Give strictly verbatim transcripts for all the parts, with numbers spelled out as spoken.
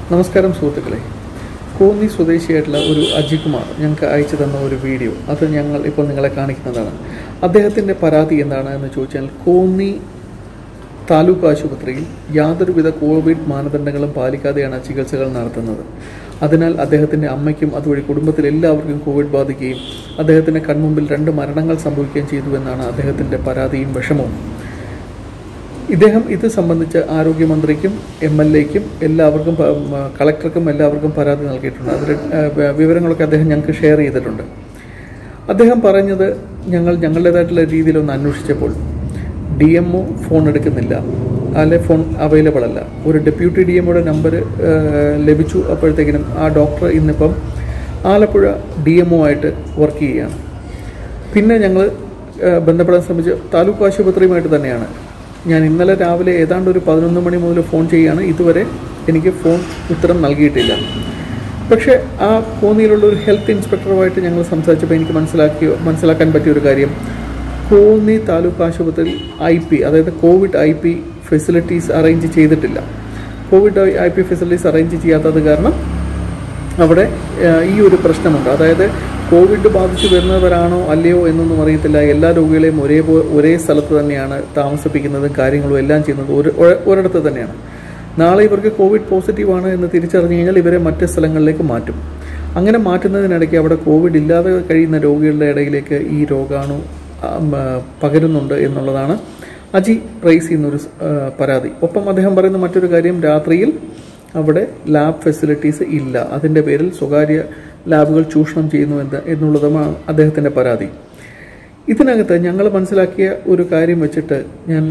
നമസ്കാരം സുഹൃത്തുക്കളെ, കോന്നി സ്വദേശിയായിട്ടുള്ള ഒരു അജികുമാർ ഞങ്ങൾക്ക് അയച്ചു തന്ന ഒരു വീഡിയോ അത് ഞങ്ങൾ ഇപ്പോൾ നിങ്ങളെ കാണിക്കുന്നതാണ്. അദ്ദേഹത്തിൻ്റെ പരാതി എന്താണ് എന്ന് ചോദിച്ചാൽ, കോന്നി താലൂക്ക് ആശുപത്രിയിൽ യാതൊരുവിധ കോവിഡ് മാനദണ്ഡങ്ങളും പാലിക്കാതെയാണ് ചികിത്സകൾ നടത്തുന്നത്. അതിനാൽ അദ്ദേഹത്തിൻ്റെ അമ്മയ്ക്കും അതുവഴി കുടുംബത്തിൽ എല്ലാവർക്കും കോവിഡ് ബാധിക്കുകയും അദ്ദേഹത്തിൻ്റെ കൺമുമ്പിൽ രണ്ട് മരണങ്ങൾ സംഭവിക്കുകയും ചെയ്തു എന്നാണ് അദ്ദേഹത്തിൻ്റെ പരാതിയും വിഷമവും. ഇദ്ദേഹം ഇത് സംബന്ധിച്ച് ആരോഗ്യമന്ത്രിക്കും എം എൽ എക്കും എല്ലാവർക്കും കളക്ടർക്കും എല്ലാവർക്കും പരാതി നൽകിയിട്ടുണ്ട്. അതിൽ വിവരങ്ങളൊക്കെ അദ്ദേഹം ഞങ്ങൾക്ക് ഷെയർ ചെയ്തിട്ടുണ്ട്. അദ്ദേഹം പറഞ്ഞത്, ഞങ്ങൾ ഞങ്ങളുടേതായിട്ടുള്ള രീതിയിലൊന്ന് അന്വേഷിച്ചപ്പോൾ ഡി എം ഒ ഫോൺ എടുക്കുന്നില്ല, അല്ലെ ഫോൺ അവൈലബിൾ അല്ല. ഒരു ഡെപ്യൂട്ടി ഡി എം ഒയുടെ നമ്പർ ലഭിച്ചു. അപ്പോഴത്തേക്കിനും ആ ഡോക്ടർ ഇന്നിപ്പം ആലപ്പുഴ ഡി എം ഒ ആയിട്ട് വർക്ക് ചെയ്യുകയാണ്. പിന്നെ ഞങ്ങൾ ബന്ധപ്പെടാൻ ശ്രമിച്ച താലൂക്ക് ആശുപത്രിയുമായിട്ട് തന്നെയാണ്. ഞാൻ ഇന്നലെ രാവിലെ ഏതാണ്ട് ഒരു പതിനൊന്ന് മണി മുതൽ ഫോൺ ചെയ്യുകയാണ്. ഇതുവരെ എനിക്ക് ഫോൺ ഉത്തരം നൽകിയിട്ടില്ല. പക്ഷേ ആ കോന്നിയിലുള്ള ഒരു ഹെൽത്ത് ഇൻസ്പെക്ടറുമായിട്ട് ഞങ്ങൾ സംസാരിച്ചപ്പോൾ എനിക്ക് മനസ്സിലാക്കി മനസ്സിലാക്കാൻ പറ്റിയൊരു കാര്യം, കോന്നി താലൂക്ക് ആശുപത്രിയിൽ ഐ പി അതായത് Covid I P facilities arrange ചെയ്തിട്ടില്ല. Covid I P facilities arrange ചെയ്യാത്തത് കാരണം അവിടെ ഈ ഒരു പ്രശ്നമുണ്ട്. അതായത് കോവിഡ് ബാധിച്ചു വരുന്നവരാണോ അല്ലയോ എന്നൊന്നും അറിയത്തില്ല. എല്ലാ രോഗികളെയും ഒരേ ഒരേ സ്ഥലത്ത് തന്നെയാണ് താമസിപ്പിക്കുന്നതും കാര്യങ്ങളും എല്ലാം ചെയ്യുന്നത് ഒരു ഒരിടത്ത് തന്നെയാണ്. നാളെ ഇവർക്ക് കോവിഡ് പോസിറ്റീവാണ് എന്ന് തിരിച്ചറിഞ്ഞു കഴിഞ്ഞാൽ ഇവരെ മറ്റ് സ്ഥലങ്ങളിലേക്ക് മാറ്റും. അങ്ങനെ മാറ്റുന്നതിനിടയ്ക്ക് അവിടെ കോവിഡ് ഇല്ലാതെ കഴിയുന്ന രോഗികളുടെ ഇടയിലേക്ക് ഈ രോഗാണു പകരുന്നുണ്ട് എന്നുള്ളതാണ് അജി റൈസ് ചെയ്യുന്നൊരു പരാതി. ഒപ്പം അദ്ദേഹം പറയുന്ന മറ്റൊരു കാര്യം, രാത്രിയിൽ അവിടെ ലാബ് ഫെസിലിറ്റീസ് ഇല്ല. അതിൻ്റെ പേരിൽ സ്വകാര്യ ലാബുകൾ ചൂഷണം ചെയ്യുന്നു എന്ന് എന്നുള്ളതുമാണ് അദ്ദേഹത്തിൻ്റെ പരാതി. ഇതിനകത്ത് ഞങ്ങൾ മനസ്സിലാക്കിയ ഒരു കാര്യം വെച്ചിട്ട് ഞാൻ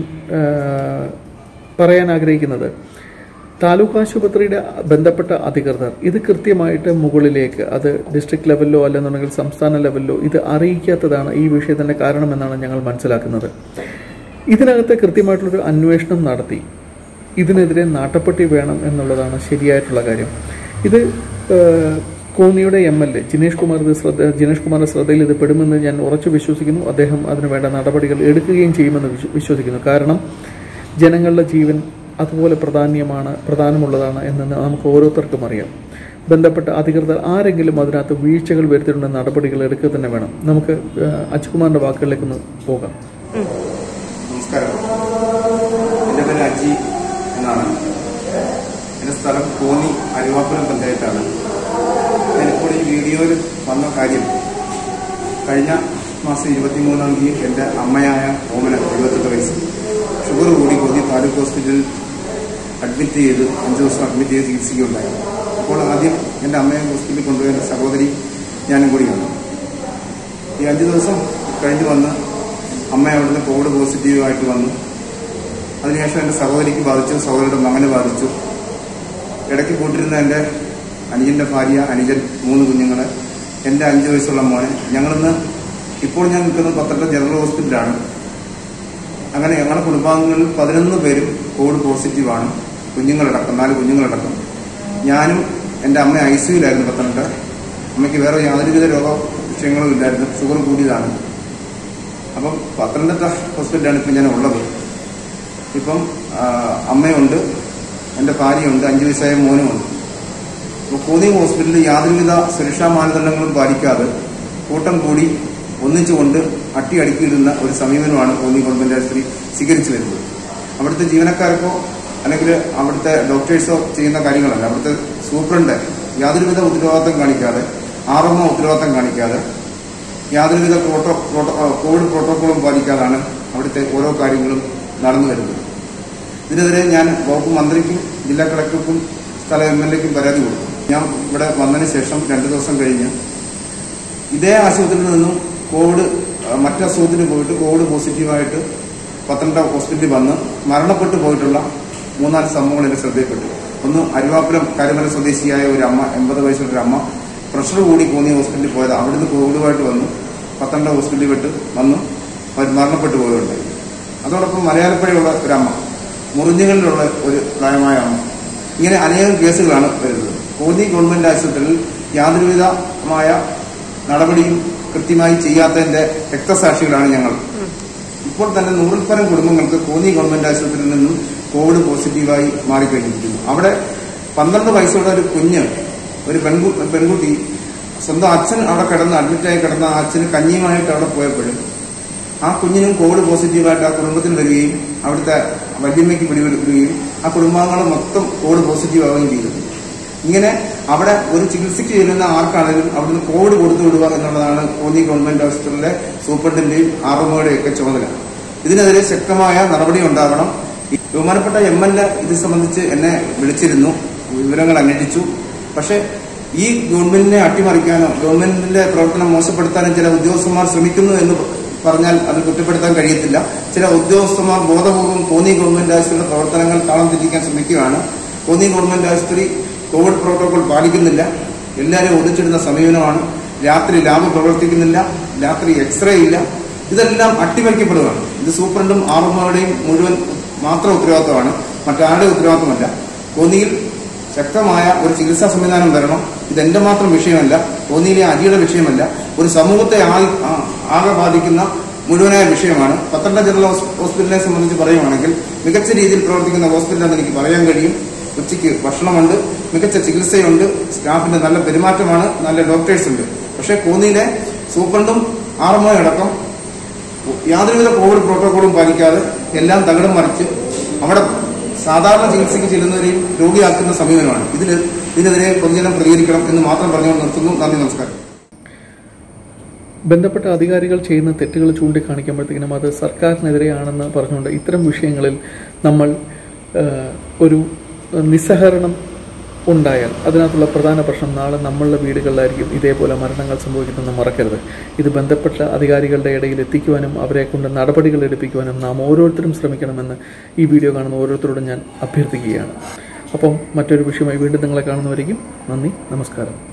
പറയാൻ ആഗ്രഹിക്കുന്നത്, താലൂക്ക് ആശുപത്രിയുടെ ബന്ധപ്പെട്ട അധികൃതർ ഇത് കൃത്യമായിട്ട് മുകളിലേക്ക്, അത് ഡിസ്ട്രിക്ട് ലെവലിലോ അല്ലെന്നുണ്ടെങ്കിൽ സംസ്ഥാന ലെവലിലോ ഇത് അറിയിക്കാത്തതാണ് ഈ വിഷയത്തിൻ്റെ കാരണമെന്നാണ് ഞങ്ങൾ മനസ്സിലാക്കുന്നത്. ഇതിനകത്ത് കൃത്യമായിട്ടുള്ളൊരു അന്വേഷണം നടത്തി ഇതിനെതിരെ നാട്ടപ്പട്ടി വേണം എന്നുള്ളതാണ് ശരിയായിട്ടുള്ള കാര്യം. ഇത് കോന്നിയുടെ M L A Jinesh Kumar ഇത് ശ്രദ്ധ ജിനേഷ് കുമാറിൻ്റെ ശ്രദ്ധയിൽ ഇത് പെടുമെന്ന് ഞാൻ ഉറച്ചു വിശ്വസിക്കുന്നു. അദ്ദേഹം അതിന് വേണ്ട നടപടികൾ എടുക്കുകയും ചെയ്യുമെന്ന് വിശ്വസിക്കുന്നു. കാരണം ജനങ്ങളുടെ ജീവൻ അതുപോലെ പ്രാധാന്യമാണ് പ്രധാനമുള്ളതാണ് എന്ന് നമുക്ക് ഓരോരുത്തർക്കും അറിയാം. ബന്ധപ്പെട്ട അധികൃതർ ആരെങ്കിലും അതിനകത്ത് വീഴ്ചകൾ വരുത്തിയിട്ടുള്ള നടപടികൾ എടുക്കുക തന്നെ വേണം. നമുക്ക് അജികുമാറിന്റെ വാക്കുകളിലേക്ക് ഒന്ന് പോകാം. നമസ്കാരം, എൻ്റെ പേര് അജി എന്നാണ്. എൻ്റെ സ്ഥലം കോന്നി അരുവാപ്പുരം പഞ്ചായത്താണ്. ഞാനിപ്പോൾ ഈ വീഡിയോയിൽ വന്ന കാര്യം, കഴിഞ്ഞ മാസം ഇരുപത്തിമൂന്നാം തീയതി എൻ്റെ അമ്മയായ ഓമന എഴുപത്തെട്ട് വയസ്സ് ഷുഗർ കൂടി കോന്നി താലൂക്ക് ഹോസ്പിറ്റലിൽ അഡ്മിറ്റ് ചെയ്ത് അഞ്ച് ദിവസം അഡ്മിറ്റ് ചെയ്ത് ചികിത്സിക്കുകയുണ്ടായി. അപ്പോൾ ആദ്യം എൻ്റെ അമ്മയെ ഹോസ്പിറ്റലിൽ കൊണ്ടുപോയ എൻ്റെ സഹോദരി ഞാനും കൂടിയാണ്. ഈ അഞ്ച് ദിവസം കഴിഞ്ഞ് വന്ന് അമ്മ അവിടുന്ന് കോവിഡ് പോസിറ്റീവായിട്ട് വന്നു. അതിനുശേഷം എൻ്റെ സഹോദരിക്ക് ബാധിച്ചു, സഹോദരിയുടെ മകന് ബാധിച്ചു. ഇടയ്ക്ക് കൂട്ടിരുന്ന എൻ്റെ അനുജൻ്റെ ഭാര്യ, അനുജൻ, മൂന്ന് കുഞ്ഞുങ്ങളെ, എൻ്റെ അഞ്ച് വയസ്സുള്ള മോനെ. ഞങ്ങളിന്ന് ഇപ്പോൾ ഞാൻ നിൽക്കുന്നത് പത്തനംതിട്ട ജനറൽ ഹോസ്പിറ്റലാണ്. അങ്ങനെ ഞങ്ങളുടെ കുടുംബാംഗങ്ങളിൽ പതിനൊന്ന് പേരും കോവിഡ് പോസിറ്റീവാണ്, കുഞ്ഞുങ്ങളടക്കം, നാല് കുഞ്ഞുങ്ങളടക്കം. ഞാനും എൻ്റെ അമ്മ ഐ സിയുലായിരുന്നു പത്തനംതിട്ട. അമ്മയ്ക്ക് വേറെ യാതൊരുവിധ രോഗ വിഷയങ്ങളും ഇല്ലായിരുന്നു, ഷുഗർ കൂടിയതാണ്. അപ്പം പത്തനംതിട്ട ഹോസ്പിറ്റലാണ് ഇപ്പം ഞാൻ ഉള്ളത്. ഇപ്പം അമ്മയുണ്ട്, എൻ്റെ ഭാര്യയുണ്ട്, അഞ്ചു വയസ്സായ മോനുമുണ്ട്. അപ്പോൾ കോന്നി ഹോസ്പിറ്റലിൽ യാതൊരുവിധ സുരക്ഷാ മാനദണ്ഡങ്ങളും പാലിക്കാതെ കൂട്ടം കൂടി ഒന്നിച്ചുകൊണ്ട് അട്ടി അടുക്കിയിടുന്ന ഒരു സമീപനമാണ് കോന്നി ഗവൺമെന്റ് ആശുപത്രി സ്വീകരിച്ചു വരുന്നത്. അവിടുത്തെ ജീവനക്കാർക്കോ അല്ലെങ്കിൽ അവിടുത്തെ ഡോക്ടേഴ്സോ ചെയ്യുന്ന കാര്യങ്ങളല്ല. അവിടുത്തെ സൂപ്രണ്ട് യാതൊരുവിധ ഉത്തരവാദിത്തം കാണിക്കാതെ, ആർ എം ഒ ഉത്തരവാദിത്തം കാണിക്കാതെ, യാതൊരുവിധ പ്രോട്ടോ കോവിഡ് പ്രോട്ടോക്കോളും പാലിക്കാതാണ് അവിടുത്തെ ഓരോ കാര്യങ്ങളും നടന്നു വരുന്നത്. ഇതിനെതിരെ ഞാൻ വകുപ്പ് മന്ത്രിക്കും ജില്ലാ കളക്ടർക്കും സ്ഥല എം എൽ എക്കും പരാതി കൊടുത്തു. ഞാൻ ഇവിടെ വന്നതിന് ശേഷം രണ്ടു ദിവസം കഴിഞ്ഞ് ഇതേ ആശുപത്രിയിൽ നിന്നും കോവിഡ് മറ്റു അസുഖത്തിന് പോയിട്ട് കോവിഡ് പോസിറ്റീവായിട്ട് പത്തനംതിട്ട ഹോസ്പിറ്റലിൽ വന്ന് മരണപ്പെട്ടു പോയിട്ടുള്ള മൂന്നാല് സംഭവങ്ങൾ എന്റെ ശ്രദ്ധയിൽപ്പെട്ടു. ഒന്ന്, അരുവാപ്പുരം കരമല സ്വദേശിയായ ഒരു അമ്മ, എൺപത് വയസ്സുള്ള ഒരു അമ്മ, പ്രഷർ കൂടി കോന്നി ഹോസ്പിറ്റലിൽ പോയത്. അവിടുന്ന് കോവിഡുമായിട്ട് വന്നു പത്തനംതിട്ട ഹോസ്പിറ്റലിൽ വിട്ട് വന്നു അവർ മരണപ്പെട്ടു പോയതുണ്ടായി. അതോടൊപ്പം മലയാളപ്പുഴയുള്ള ഒരമ്മ, മുറിഞ്ഞുകളിലുള്ള ഒരു പ്രായമായ അമ്മ. ഇങ്ങനെ അനേകം കേസുകളാണ് വരുന്നത്. കോന്നി ഗവൺമെന്റ് ആശുപത്രിയിൽ യാതൊരുവിധമായ നടപടിയും കൃത്യമായി ചെയ്യാത്തതിന്റെ രക്തസാക്ഷികളാണ് ഞങ്ങൾ. ഇപ്പോൾ തന്നെ നൂറിൽ പരം കുടുംബങ്ങൾക്ക് കോന്നി ഗവൺമെന്റ് ആശുപത്രിയിൽ നിന്നും കോവിഡ് പോസിറ്റീവായി മാറിക്കഴിഞ്ഞിരിക്കുന്നു. അവിടെ പന്ത്രണ്ട് വയസ്സുള്ള ഒരു കുഞ്ഞ്, ഒരു പെൺകു പെൺകുട്ടി സ്വന്തം അച്ഛൻ അവിടെ കിടന്ന് അഡ്മിറ്റായി കിടന്ന ആ അച്ഛന് കഞ്ഞിയുമായിട്ട് അവിടെ പോയപ്പോഴും ആ കുഞ്ഞിനും കോവിഡ് പോസിറ്റീവായിട്ട് ആ കുടുംബത്തിന് വരികയും അവിടുത്തെ വല്യമ്മയ്ക്ക് പിടിവെടുക്കുകയും ആ കുടുംബാംഗങ്ങൾ മൊത്തം കോവിഡ് പോസിറ്റീവ് ആവുകയും ചെയ്തു. ഇങ്ങനെ അവിടെ ഒരു ചികിത്സയ്ക്ക് ചെല്ലുന്ന ആർക്കാണെങ്കിലും അവിടുന്ന് കോവിഡ് കൊടുത്തു വിടുക എന്നുള്ളതാണ് കോന്നി ഗവൺമെന്റ് ഹോസ്പിറ്റലിലെ സൂപ്രണ്ടിന്റെയും ആർ എം ഒയുടെയും ഒക്കെ ചുമതല. ഇതിനെതിരെ ശക്തമായ നടപടി ഉണ്ടാവണം. ബഹുമാനപ്പെട്ട എം എൽ എ ഇത് സംബന്ധിച്ച് എന്നെ വിളിച്ചിരുന്നു, വിവരങ്ങൾ അന്വേഷിച്ചു. പക്ഷെ ഈ ഗവൺമെന്റിനെ അട്ടിമറിക്കാനോ ഗവൺമെന്റിന്റെ പ്രവർത്തനം മോശപ്പെടുത്താനോ ചില ഉദ്യോഗസ്ഥന്മാർ ശ്രമിക്കുന്നു എന്ന് പറഞ്ഞാൽ അത് കുറ്റപ്പെടുത്താൻ കഴിയത്തില്ല. ചില ഉദ്യോഗസ്ഥന്മാർ ബോധപൂർവ്വം കോന്നി ഗവൺമെന്റ് ആശുപത്രിയുടെ പ്രവർത്തനങ്ങൾ താളം തെറ്റിക്കാൻ ശ്രമിക്കുകയാണ്. കോന്നി ഗവൺമെന്റ് ആശുപത്രി കോവിഡ് പ്രോട്ടോകോൾ പാലിക്കുന്നില്ല, എല്ലാവരും ഒളിച്ചിടുന്ന സമീപനമാണ്. രാത്രി ലാബ് പ്രവർത്തിക്കുന്നില്ല, രാത്രി എക്സ്റേ ഇല്ല. ഇതെല്ലാം അട്ടിമറിക്കപ്പെടുകയാണ്. ഇത് സൂപ്രണ്ടും ആർ എം ഒയുടെയും മുഴുവൻ മാത്രം ഉത്തരവാദിത്തമാണ്, മറ്റാരുടെ ഉത്തരവാദിത്തമല്ല. കോന്നിയിൽ ശക്തമായ ഒരു ചികിത്സാ സംവിധാനം വരണം. ഇതെന്റെ മാത്രം വിഷയമല്ല, കോന്നിയിലെ അജിയുടെ വിഷയമല്ല, ഒരു സമൂഹത്തെ ആകെ ബാധിക്കുന്ന മുഴുവനായ വിഷയമാണ്. പത്തനംതിട്ട ജനറൽ ഹോസ്പിറ്റലിനെ സംബന്ധിച്ച് പറയുകയാണെങ്കിൽ മികച്ച രീതിയിൽ പ്രവർത്തിക്കുന്ന ഹോസ്പിറ്റലാണെന്ന് എനിക്ക് പറയാൻ കഴിയും. ഉച്ചയ്ക്ക് ഭക്ഷണമുണ്ട്, മികച്ച ചികിത്സയുണ്ട്, സ്റ്റാഫിന്റെ നല്ല പെരുമാറ്റമാണ്, നല്ല ഡോക്ടേഴ്സ് ഉണ്ട്. പക്ഷേ കോന്നിയിലെ സൂപ്രണ്ടും ആർ എം ഒ അടക്കം യാതൊരുവിധ കോവിഡ് പ്രോട്ടോകോളും പാലിക്കാതെ എല്ലാം തകിടം മറിച്ച് അവിടെ സാധാരണ ചികിത്സയ്ക്ക് ചെല്ലുന്നവരെയും രോഗിയാക്കുന്ന സമീപനമാണ്. ഇതിൽ ഇതിനെതിരെ പൊതുജനം പ്രതികരിക്കണം എന്ന് മാത്രം പറഞ്ഞുകൊണ്ട് നിർത്തുന്നു. നന്ദി, നമസ്കാരം. ബന്ധപ്പെട്ട അധികാരികൾ ചെയ്യുന്ന തെറ്റുകൾ ചൂണ്ടിക്കാണിക്കുമ്പോഴത്തേക്കിനും അത് സർക്കാരിനെതിരെയാണെന്ന് പറഞ്ഞുകൊണ്ട് ഇത്തരം വിഷയങ്ങളിൽ നമ്മൾ ഒരു നിസ്സഹകരണം ഉണ്ടായാൽ അതിനകത്തുള്ള പ്രധാന പ്രശ്നം നാളെ നമ്മളുടെ വീടുകളിലായിരിക്കും ഇതേപോലെ മരണങ്ങൾ സംഭവിക്കുന്നതെന്ന് മറക്കരുത്. ഇത് ബന്ധപ്പെട്ട അധികാരികളുടെ ഇടയിൽ എത്തിക്കുവാനും അവരെ കൊണ്ട് നടപടികൾ എടുപ്പിക്കുവാനും നാം ഓരോരുത്തരും ശ്രമിക്കണമെന്ന് ഈ വീഡിയോ കാണുന്ന ഓരോരുത്തരോടും ഞാൻ അഭ്യർത്ഥിക്കുകയാണ്. അപ്പം മറ്റൊരു വിഷയമായി വീണ്ടും നിങ്ങളെ കാണുന്നവരേക്കും നന്ദി, നമസ്കാരം.